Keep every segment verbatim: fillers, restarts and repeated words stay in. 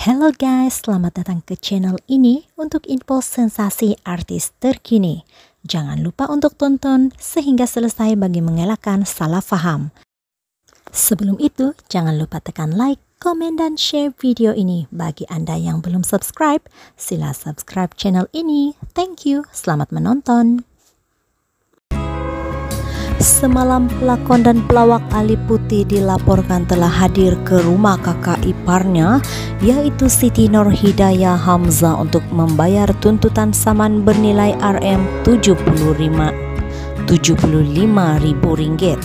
Hello guys, selamat datang ke channel ini untuk info sensasi artis terkini. Jangan lupa untuk tonton sehingga selesai bagi mengelakkan salah paham. Sebelum itu, jangan lupa tekan like, komen, dan share video ini. Bagi Anda yang belum subscribe, sila subscribe channel ini. Thank you, selamat menonton. Semalam pelakon dan pelawak Ali Putih dilaporkan telah hadir ke rumah kakak iparnya, yaitu Siti Nurhidayah Hamzah, untuk membayar tuntutan saman bernilai R M tujuh puluh lima ribu ringgit.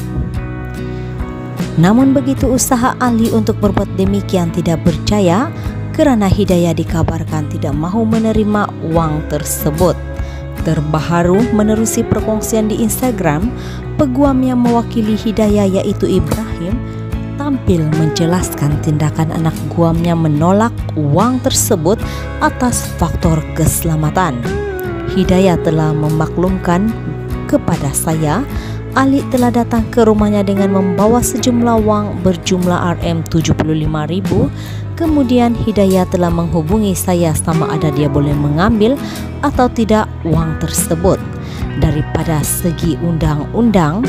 Namun begitu usaha Ali untuk berbuat demikian tidak berjaya kerana Hidayah dikabarkan tidak mahu menerima wang tersebut. Terbaru menerusi perkongsian di Instagram, peguam yang mewakili Hidayah yaitu Ibrahim tampil menjelaskan tindakan anak guamnya menolak wang tersebut atas faktor keselamatan. Hidayah telah memaklumkan kepada saya, Ali telah datang ke rumahnya dengan membawa sejumlah wang berjumlah R M tujuh puluh lima ribu. Kemudian Hidayah telah menghubungi saya sama ada dia boleh mengambil atau tidak wang tersebut. Daripada segi undang-undang,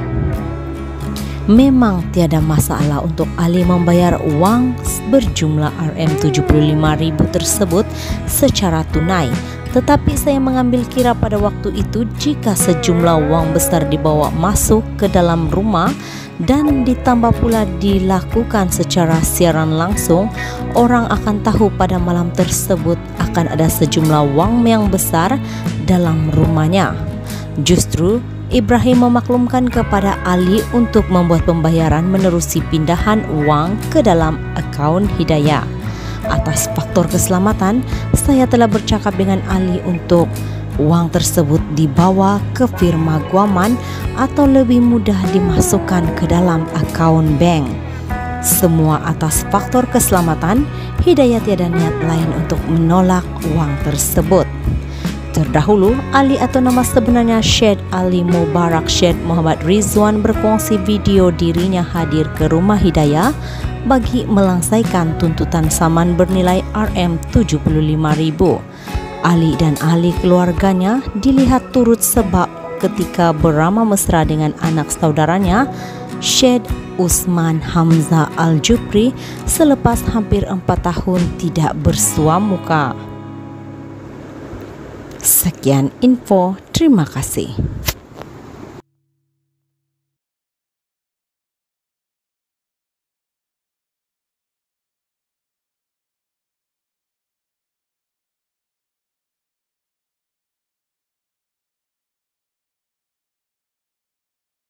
memang tiada masalah untuk Ali membayar wang berjumlah R M tujuh puluh lima ribu tersebut secara tunai. Tetapi saya mengambil kira pada waktu itu jika sejumlah wang besar dibawa masuk ke dalam rumah dan ditambah pula dilakukan secara siaran langsung, orang akan tahu pada malam tersebut akan ada sejumlah wang yang besar dalam rumahnya. Justru Ibrahim memaklumkan kepada Ali untuk membuat pembayaran menerusi pindahan wang ke dalam akaun Hidayah. Atas faktor keselamatan, saya telah bercakap dengan Ali untuk wang tersebut dibawa ke firma guaman atau lebih mudah dimasukkan ke dalam akaun bank. Semua atas faktor keselamatan. Hidayah tiada niat lain untuk menolak wang tersebut. Terdahulu, Ali atau nama sebenarnya Syed Ali Mubarak Syed Muhammad Rizwan berkongsi video dirinya hadir ke rumah Hidayah bagi melangsaikan tuntutan saman bernilai R M tujuh puluh lima ribu. Ali dan ahli keluarganya dilihat turut sebab ketika beramah mesra dengan anak saudaranya, Syed Usman Hamzah Al-Jupri, selepas hampir empat tahun tidak bersua muka. Sekian info, terima kasih.